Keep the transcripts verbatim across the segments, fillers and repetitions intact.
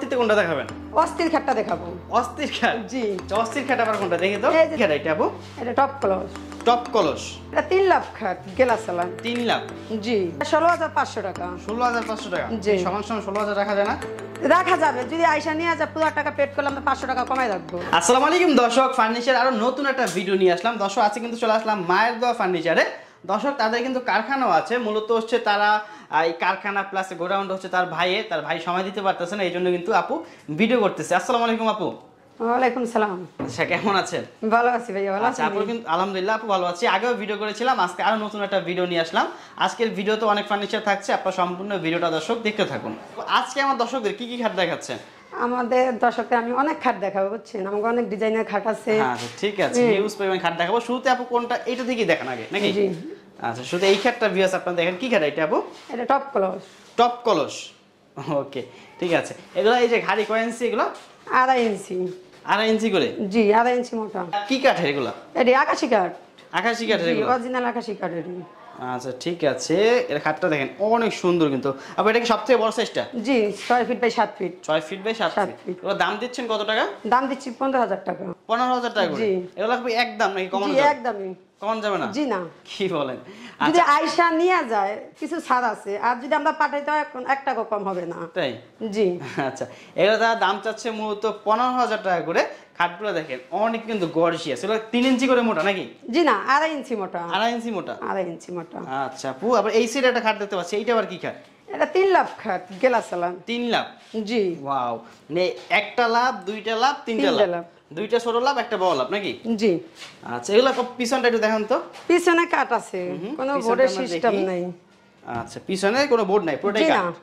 পরবর্তীতে কোনটা দেখাবেন? অস্থির খাটটা দেখাবো। অস্থির খাট? জি। অস্থির খাট আবার কোনটা দেখি তো? কি খাট এটা আপু? এটা টপ কলস। টপ কলস। এটা তিন লাখ খাট গেলা চালান। তিন লাখ? জি। ষোলো হাজার পাঁচশো টাকা। ষোলো হাজার পাঁচশো টাকা? জি। সমান সমান ষোলো হাজার রাখা যায় না? রাখা যাবে যদি আয়সা নিয়ে যা পুরো টাকা পেড করলাম পাঁচশো টাকা কমাই রাখবো। আসসালামু আলাইকুম দর্শক, ফার্নিচার আরো নতুন একটা ভিডিও নিয়ে আসলাম। দর্শক আজকে কিন্তু চলে আসলাম মায়ের দোয়া ফার্নিচারে। দর্শক তাদের কিন্তু কারখানাও আছে, মূলত হচ্ছে তারা এই কারখানা প্লাস গোডাউন হচ্ছে তার ভাইয়ে, তার ভাই সময় দিতে পারতেছে না, এই জন্য কিন্তু আপু ভিডিও করতেছে। আসসালামু আলাইকুম আপু। ওয়ালাইকুম সালাম। আচ্ছা কেমন আছেন? ভালো আছি ভাইয়া। ভালো আছেন? আপু কিন্তু আলহামদুলিল্লাহ আপু ভালো আছি। আগেও ভিডিও করেছিলাম, আজকে আরো নতুন একটা ভিডিও নিয়ে আসলাম। আজকের ভিডিওতে অনেক ফার্নিচার থাকছে, আপনারা সম্পূর্ণ ভিডিওটা দর্শক দেখতে থাকুন। আজকে আমার দর্শকদের কি কি খাট দেখাচ্ছেন? আমাদের দর্শকদের আমি অনেক খাট দেখাবো, বুঝছেন, আমাকে অনেক ডিজাইনের খাট আছে। হ্যাঁ ঠিক আছে, ইউজ পরিমাণ খাট দেখাবো। শুরুতে আপু কোনটা, এইটা থেকে দেখান আগে নাকি? জি। আচ্ছা শুরুতে এই খাটটা ভিউয়ার্স আপনারা দেখেন। কি খাট এটা আপু? এটা টপ কলস। টপ কলস, ওকে ঠিক আছে। এগুলো এই যে ঘাড়ি কয় ইঞ্চি? এগুলো আড়াই ইঞ্চি। আড়াই ইঞ্চি করে? জি, আড়াই ইঞ্চি মোটা। কি কাঠের এগুলো? এটি আকাশি কাঠ। আকাশি কাঠের এগুলো? অরিজিনাল আকাশি কাঠ এটি। আচ্ছা ঠিক আছে, এর খাটটা দেখেন অনেক সুন্দর কিন্তু। আপু এটা কি সবথেকে বড় সাইজটা? জি, ছয় ফিট বাই সাত ফিট। ছয় ফিট বাই সাত ফিট। এগুলো দাম দিচ্ছেন কত টাকা? দাম দিচ্ছি পনেরো হাজার টাকা। পনেরো হাজার টাকা করে? জি। এগুলো কি একদম নাকি কমানো জি যাবে? একদমই। কমানো যাবে না? জি না। কি বলেন? যদি আয়সা নিয়ে যায় কিছু ছাড় আছে, আর যদি আমরা পাঠাইতে হয় এক টাকা কম হবে না। তাই? জি। আচ্ছা এগুলো তারা দাম চাচ্ছে মূলত পনেরো হাজার টাকা করে। খাটগুলো দেখেন অনেক কিন্তু গর্জিয়াস। এগুলো তিন ইঞ্চি করে মোটা নাকি? জি না, আড়াই ইঞ্চি মোটা। আড়াই ইঞ্চি মোটা? আড়াই ইঞ্চি মোটা। আচ্ছা আপু, আবার এই সাইডে একটা খাট দেখতে পাচ্ছি, এইটা আবার কি খাট? এটা তিন লাখ খাট গেলা চালান। তিন লাখ? জি। ওয়াও, মানে একটা লাভ, দুইটা লাভ, তিনটা লাভ, দুইটা ছোট লাভ, একটা বড় লাভ নাকি? জি। আচ্ছা এগুলো পিছনটা একটু দেখান তো। পিছনে কাট আছে, কোনো বোর্ডের সিস্টেম নাই। আচ্ছা পিছনে কোনো বোর্ড নাই, পুরোটাই কাট।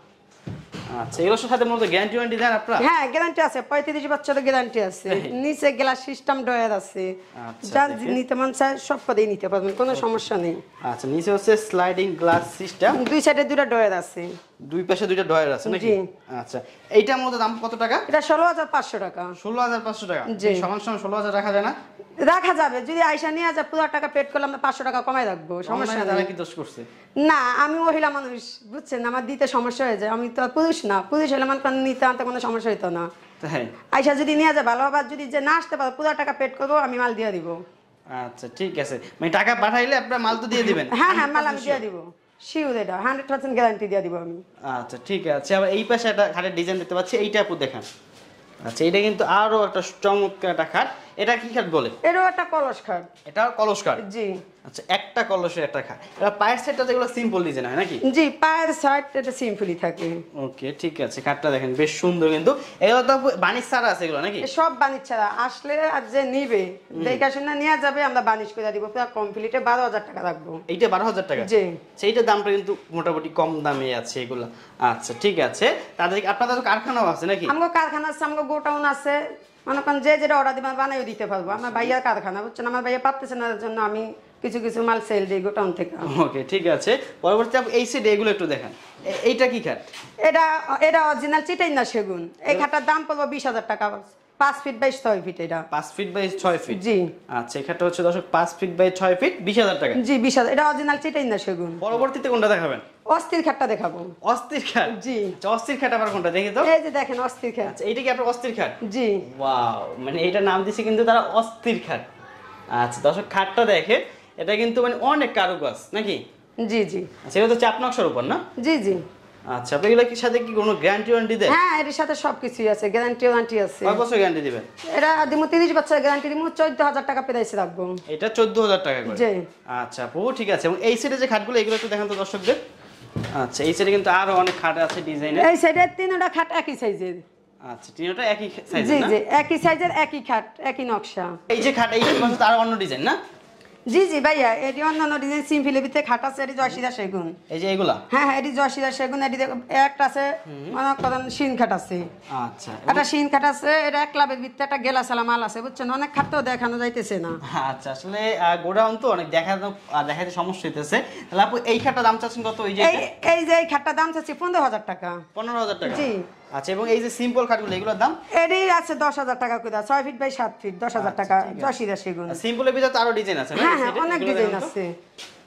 আচ্ছা এগুলোর সাথে মূলত গ্যারান্টি ওয়ারেন্টি দেন আপনারা? হ্যাঁ গ্যারান্টি আছে, পঁয়ত্রিশ বছরের গ্যারান্টি আছে। নিচে গ্লাস সিস্টেম ডয়ার আছে, যা নিতে মন চায় সব পদেই নিতে পারবেন, কোনো সমস্যা নেই। আচ্ছা নিচে হচ্ছে স্লাইডিং গ্লাস সিস্টেম, দুই সাইডে দুটো ডয়ার আছে। দুই পাশে দুইটা ডয়ার আছে নাকি? আচ্ছা এইটার মধ্যে দাম কত টাকা? এটা ষোলো হাজার পাঁচশো টাকা। ষোলো হাজার পাঁচশো টাকা? জি। সমান সমান ষোলো হাজার রাখা যায় না? রাখা যাবে যদি আয়সা নিয়ে যা পুরো টাকা পেড করলাম পাঁচশো টাকা কমাই রাখবো, সমস্যা নেই। কি দোষ করছে? না আমি মহিলা মানুষ, বুঝছেন, আমার দিতে সমস্যা হয়ে যায়। আমি তো পুরুষ না, পুরুষ হলে আমার নিতে আনতে কোনো সমস্যা হইতো না। আয়সা যদি নিয়ে যায় ভালো হবে, যদি যে না আসতে পারো পুরো টাকা পেড করবো, আমি মাল দিয়ে দিব। আচ্ছা ঠিক আছে, মানে টাকা পাঠাইলে আপনারা মাল তো দিয়ে দিবেন? হ্যাঁ হ্যাঁ মাল আমি দিয়ে দিব, শিওর, এটা হান্ড্রেড পার্সেন্ট গ্যারান্টি দিয়ে দিব আমি। আচ্ছা ঠিক আছে। আবার এই পাশে একটা খাটের ডিজাইন দেখতে পাচ্ছি, এইটা আপু দেখান। আচ্ছা এটা কিন্তু আরো একটা চমৎকার একটা খাট। এটা কি খাট বলে? এটাও একটা কলস খাট। এটা কলস খাট? জি। আচ্ছা একটা কলসের একটা খাট। এটা পায়ের সাইডটা যেগুলো সিম্পল ডিজাইন হয় নাকি? জি, পায়ের সাইড এটা সিম্পলই থাকে। ওকে ঠিক আছে, খাটটা দেখেন বেশ সুন্দর কিন্তু। এগুলো তো বানিশ ছাড়া আছে এগুলো নাকি? সব বানিশ ছাড়া। আসলে আর যে নিবে দেখা শুনে নিয়ে যাবে, আমরা বানিশ করে দিব পুরো কমপ্লিটে বারো হাজার টাকা রাখবো। এইটা বারো হাজার টাকা? জি। সেইটার দামটা কিন্তু মোটামুটি কম দামে আছে এগুলো। আচ্ছা ঠিক আছে, তাদের আপনাদের তো কারখানাও আছে নাকি? আমার কারখানা আছে, আমার গোটাউন আছে, মনে করেন যে যেটা অর্ডার দিবেন বানাইও দিতে পারবো। আমার ভাইয়ার কারখানা, বুঝছেন, আমার ভাইয়া পাচ্ছে না, জন্য আমি কিছু কিছু মাল সেল দিই গোটাউন থেকে। ওকে ঠিক আছে। পরবর্তী এই সাইডে এগুলো একটু দেখান। এইটা কি খাট? এটা এটা অরিজিনাল চিটাই না সেগুন। এই খাটটার দাম পড়বো বিশ হাজার টাকা, পাঁচ ফিট বাই ছয় ফিট। এটা পাঁচ ফিট বাই ছয় ফিট? জি। আচ্ছা এই খাটটা হচ্ছে দর্শক পাঁচ ফিট বাই ছয় ফিট, বিশ হাজার টাকা? জি বিশ হাজার। এটা অরিজিনাল চিটাই না সেগুন। পরবর্তীতে কোনটা দেখাবেন? অস্থির খাটটা দেখাবো। অস্থির খাট? জি। অস্থির খাট আবার কোনটা দেখি তো? এই যে দেখেন অস্থির খাট। আচ্ছা এইটা কি আপনার অস্থির খাট? জি। ওয়াও, মানে এইটা নাম দিছে কিন্তু তারা অস্থির খাট। আচ্ছা দর্শক খাটটা দেখে, এটা কিন্তু মানে অনেক কারুকাজ নাকি? জি জি। আচ্ছা এটা তো চাপ নকশার উপর না? জি জি। আচ্ছা আপনি এগুলা কি সাথে কি কোনো গ্যারান্টি ওয়ারেন্টি দেন? হ্যাঁ এর সাথে সবকিছুই আছে, গ্যারান্টি ওয়ারেন্টি আছে। কয় বছর গ্যারান্টি দিবেন? এটা দিমু তিরিশ বছর গ্যারান্টি দিমু, চোদ্দ হাজার টাকা প্রাইস রাখবো। এটা চোদ্দ হাজার টাকা করে? জি। আচ্ছা আপু ঠিক আছে। এবং এই সাইডে যে খাটগুলো এগুলো একটু দেখান তো দর্শকদের। আচ্ছা এই সাইডে কিন্তু আরো অনেক খাট আছে ডিজাইনের। এই সাইডে তিনটা খাট একই সাইজের। আচ্ছা তিনটা একই সাইজের? জি না জি একই সাইজের, একই খাট, একই নকশা। এই যে খাট, এই কিন্তু তার অন্য ডিজাইন না? জি জি ভাইয়া, এটি অন্যান্য ডিজাইন সিম্পলের ভিতরে খাট আছে। এটি জয়সিদা সেগুন। এই যে এগুলা? হ্যাঁ হ্যাঁ এটি জয়সিদা সেগুন। এটি একটা আছে মনে করেন শিন খাট আছে। আচ্ছা একটা শিন খাট আছে, এটা এক ক্লাবের ভিতরে একটা গেলা সালা মাল আছে, বুঝছেন, অনেক খাট তো দেখানো যাইতেছে না। আচ্ছা আসলে গোডাউন তো অনেক দেখানো দেখাতে সমস্যা হইতেছে। তাহলে আপু এই খাটটা দাম চাচ্ছেন কত? এই যে এই যে এই খাটটা দাম চাচ্ছি পনেরো হাজার টাকা। পনেরো হাজার টাকা? জি। আচ্ছা এবং এই যে সিম্পল খাটগুলো এগুলোর দাম? এরই আছে দশ হাজার টাকা করে, ছয় ফিট বাই সাত ফিট, দশ হাজার টাকা জয়সিদা সেগুন। সিম্পলের ভিতরে তো আরো ডিজাইন আছে? হ্যাঁ হ্যাঁ অনেক ডিজাইন আছে।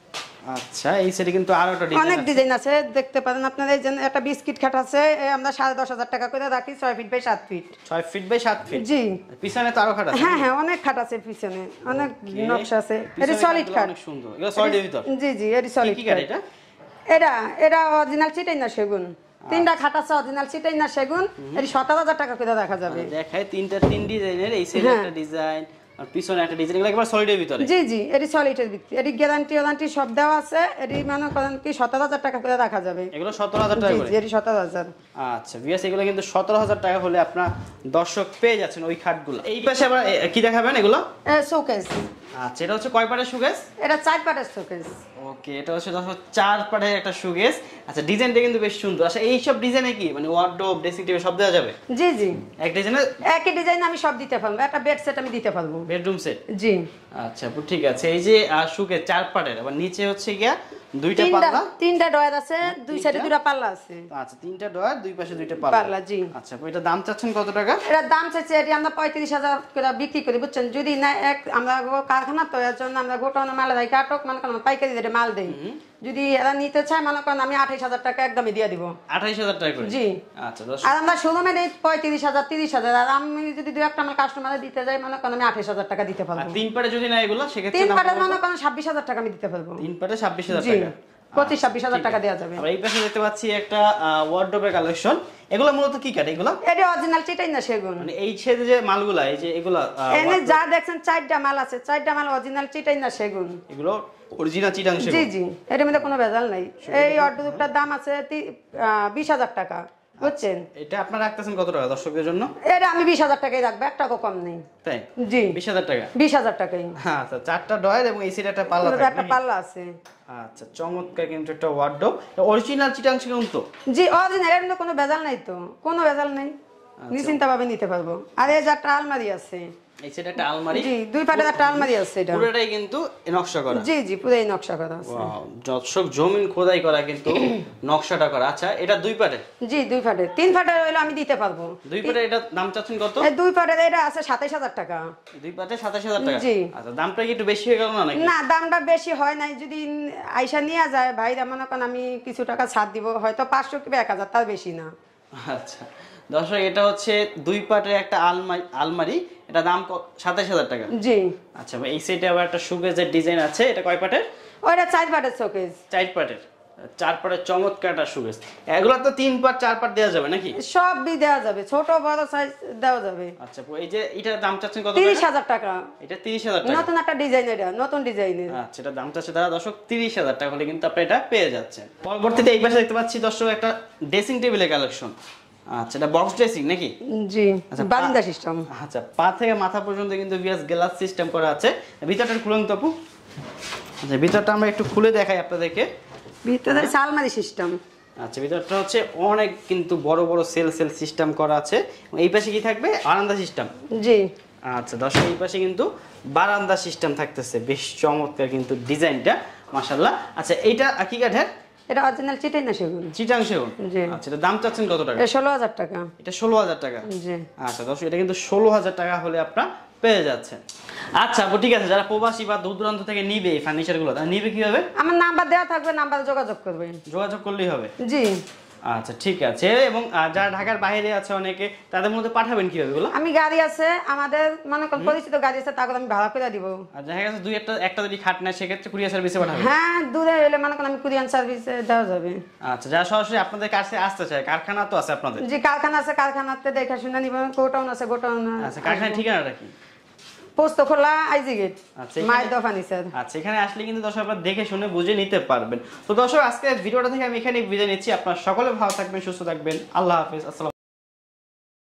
আচ্ছা এই সেটে কিন্তু আরো একটা ডিজাইন অনেক ডিজাইন আছে দেখতে পারেন আপনারা। এই যে একটা বিস্কিট খাট আছে আমরা সাড়ে দশ হাজার টাকা করে রাখি, ছয় ফিট বাই সাত ফিট। ছয় ফিট বাই সাত ফিট। জি। পিছনে তো আরো খাট আছে। হ্যাঁ হ্যাঁ অনেক খাট আছে পিছনে, অনেক নকশা আছে। এটা সলিড খাট, অনেক সুন্দর। এগুলো সলিডের ভিতর। জি জি এটা সলিড কি কাঠ এটা? এটা এটা অরিজিনাল চিটাই না সেগুন। তিনটা খাট আছে অরিজিনাল চিটাই না সেগুন, এটি সতেরো হাজার টাকা করে দেখা যাবে। দেখায় তিনটা তিন ডিজাইনের, এই সাইডে একটা ডিজাইন আর পিছনে একটা ডিজাইন, এগুলো একবার সলিডের ভিতরে। জি জি এটি সলিডের ভিতরে, এটি গ্যারান্টি ওয়ারেন্টি সব দেওয়া আছে। এটি মনে করেন কি সতেরো হাজার টাকা করে রাখা যাবে। এগুলো সতেরো হাজার টাকা করে? জি এটি সতেরো হাজার। আচ্ছা ভিউয়ার্স এগুলো কিন্তু সতেরো হাজার টাকা হলে আপনারা দর্শক পেয়ে যাচ্ছেন ওই খাটগুলো। এই পাশে আবার কি দেখাবেন এগুলো? এ শোকেস। আচ্ছা এটা হচ্ছে কয় পাটের শোকেস? এটা চার পাটের শোকেস। ওকে এটা হচ্ছে দর্শক চার পাটের একটা শোকেস। আচ্ছা ডিজাইনটা কিন্তু বেশ সুন্দর। আচ্ছা এই সব ডিজাইনে কি মানে ওয়ার্ডরোব, ড্রেসিং টেবিল সব দেওয়া যাবে? জি জি এক ডিজাইনে একই ডিজাইন আমি সব দিতে পারবো। একটা বেড সেট আমি দিতে পারবো, বেডরুম সেট। জি আচ্ছা ঠিক আছে। এই যে শোকেস চার পাটের, আবার নিচে হচ্ছে গিয়া দুইটা পাল্লা, তিনটা ডয়ার আছে, দুই সাইডে দুইটা পাল্লা আছে। আচ্ছা তিনটা ডয়ার, দুই পাশে দুইটা পাল্লা। পাল্লা জি। আচ্ছা এটা দাম চাচ্ছেন কত টাকা? এটা দাম চাইছে এটি আমরা পঁয়ত্রিশ হাজার করে বিক্রি করি বুঝছেন। যদি না এক আমরা কারখানা তো এর জন্য আমরা গোটানো মাল রাখি, আটক মনে করেন পাইকারি রেটে মাল দেই। যদি এরা নিতে চায় মনে করেন আমি আঠাইশ হাজার টাকা একদমই দিয়ে দিব। আঠাইশ হাজার টাকা করে? জি। আচ্ছা দশ। আর আমরা শোরুমে দেই পঁয়ত্রিশ হাজার তিরিশ হাজার। আর আমি যদি দুই একটা আমার কাস্টমারে দিতে যাই মনে করেন আমি আঠাইশ হাজার টাকা দিতে পারবো। তিন পাটে যদি না এগুলো সেক্ষেত্রে তিন পাটে মনে করেন ছাব্বিশ হাজার টাকা আমি দিতে পারবো। তিন পাটে ছাব্বিশ হাজার টাকা, পঁচিশ ছাব্বিশ হাজার টাকা দেওয়া যাবে। এই পাশে দেখতে পাচ্ছি একটা ওয়ার্ডরোবের কালেকশন। এগুলো মূলত কি কাঠ এগুলো? এটা অরিজিনাল চিটাই না সেগুন। মানে এই ছেদে যে মালগুলা, এই যে এগুলো এনে যা দেখছেন চারটা মাল আছে, চারটা মাল অরিজিনাল চিটাই না সেগুন। এগুলো অরিজিনাল চিটাং সেগুন? জি জি এর মধ্যে কোনো ভেজাল নাই। এই ওয়ার্ডরোবটার দাম আছে বিশ হাজার টাকা বুঝছেন। এটা আপনারা রাখতেছেন কত টাকা দর্শকদের জন্য? এটা আমি বিশ হাজার টাকাই রাখবো, এক টাকা কম নেই। তাই? জি বিশ হাজার টাকা? বিশ হাজার টাকাই। আচ্ছা চারটা ডয়ার এবং এই সাইডে একটা পাল্লা থাকে, একটা পাল্লা আছে। আচ্ছা চমৎকার কিন্তু একটা ওয়ার্ডরোব। অরিজিনাল চিটাং সেগুন তো? জি অরিজিনাল, এর মধ্যে কোনো ভেজাল নাই তো, কোনো ভেজাল নেই, নিশ্চিন্ত ভাবে নিতে পারবো। আর এই যে একটা আলমারি আছে, এই সাইডে একটা আলমারি। জি দুই পাটের একটা আলমারি আছে। এটা পুরোটাই কিন্তু নকশা করা? জি জি পুরোই নকশা করা আছে। ওয়াও দর্শক জমিন খোদাই করা কিন্তু নকশাটা করা। আচ্ছা এটা দুই পাটে? জি দুই পাটের। তিন পাটের হইলে আমি দিতে পারবো। দুই পাটে এটা দাম চাচ্ছেন কত? এই দুই পাটের এটা আছে সাতাইশ হাজার টাকা। দুই পাটে সাতাশ হাজার টাকা? জি। আচ্ছা দামটা কি একটু বেশি হয়ে গেল না নাকি? না দামটা বেশি হয় নাই। যদি আইসা নিয়ে যায় ভাইরা মনে করেন আমি কিছু টাকা ছাড় দিব, হয়তো পাঁচশো কিংবা এক হাজার, তার বেশি না। আচ্ছা দর্শক এটা হচ্ছে দুই পাটের একটা আলমারি আলমারি এটা দাম সাতাশ হাজার টাকা? জি। আচ্ছা এই সাইডে আবার একটা শোকেসের ডিজাইন আছে, এটা কয় পাটের? ওইটা চার পাটের শোকেস। চার পাটের? চার পাটের চমৎকার একটা শোকেস। এগুলো তো তিন পাট চার পাট দেওয়া যাবে নাকি? সবই দেওয়া যাবে, ছোট বড় সাইজ দেওয়া যাবে। আচ্ছা এই যে এটার দাম চাচ্ছেন কত? তিরিশ হাজার টাকা। এটা তিরিশ হাজার টাকা? নতুন একটা ডিজাইন, এটা নতুন ডিজাইনের। আচ্ছা এটা দাম চাচ্ছে দাদা দর্শক তিরিশ হাজার টাকা হলে কিন্তু আপনি এটা পেয়ে যাচ্ছেন। পরবর্তীতে এই পাশে দেখতে পাচ্ছি দর্শক একটা ড্রেসিং টেবিলের কালেকশন। আচ্ছা এটা বক্স ড্রেসিং নাকি? জি বারান্দা সিস্টেম। আচ্ছা পা থেকে মাথা পর্যন্ত কিন্তু ভিএস গ্লাস সিস্টেম করা আছে। ভিতরটা খুলুন তো আপু। আচ্ছা ভিতরটা আমরা একটু খুলে দেখাই আপনাদেরকে। ভিতরে আলমারি সিস্টেম। আচ্ছা ভিতরটা হচ্ছে অনেক কিন্তু বড় বড় সেল সেল সিস্টেম করা আছে। এই পাশে কি থাকবে? বারান্দা সিস্টেম? জি। আচ্ছা দর্শক এই পাশে কিন্তু বারান্দা সিস্টেম থাকতেছে, বেশ চমৎকার কিন্তু ডিজাইনটা মাশাআল্লাহ। আচ্ছা এইটা কি কাঠের? এটা অরিজিনাল চিটাই না সেগুন। চিটাং সেগুন? জি। আচ্ছা এটা দাম চাচ্ছেন কত টাকা? এটা ষোলো হাজার টাকা। এটা ষোলো হাজার টাকা? জি। আচ্ছা দর্শক এটা কিন্তু ষোলো হাজার টাকা হলে আপনারা পেয়ে যাচ্ছেন। আচ্ছা আপু ঠিক আছে, যারা প্রবাসী বা দূর দূরান্ত থেকে নিবে এই ফার্নিচার গুলো তারা নিবে কিভাবে? আমার নাম্বার দেওয়া থাকবে, নাম্বারে যোগাযোগ করবেন। যোগাযোগ করলেই হবে? জি। আচ্ছা ঠিক আছে। এবং যারা ঢাকার বাইরে আছে অনেকে, তাদের মধ্যে পাঠাবেন কিভাবে এগুলো? আমি গাড়ি আছে আমাদের মনে করেন পরিচিত গাড়ি আছে, তাকে আমি ভাড়া করে দিব। আর দেখা গেছে দুই একটা একটা যদি খাট নেয় সেক্ষেত্রে কুরিয়ার সার্ভিসে পাঠাবেন? হ্যাঁ দূরে এলে মনে করেন আমি কুরিয়ার সার্ভিসে দেওয়া যাবে। আচ্ছা যারা সরাসরি আপনাদের কাছে আসতে চায়, কারখানা তো আছে আপনাদের? জি কারখানা আছে, কারখানাতে দেখা শুনে নিব। গোটাউন আছে, গোটাউন। আচ্ছা কারখানার ঠিকানাটা কি? পোস্ত খোলা আইজি গেট। আচ্ছা মাইদা ফার্নিচার। আচ্ছা এখানে আসলে কিন্তু দর্শক আপনারা দেখে শুনে বুঝে নিতে পারবেন। তো দর্শক আজকে ভিডিওটা থেকে আমি এখানে বিদায় নিচ্ছি। আপনারা সকলে ভালো থাকবেন, সুস্থ থাকবেন। আল্লাহ হাফেজ। আসসালাম।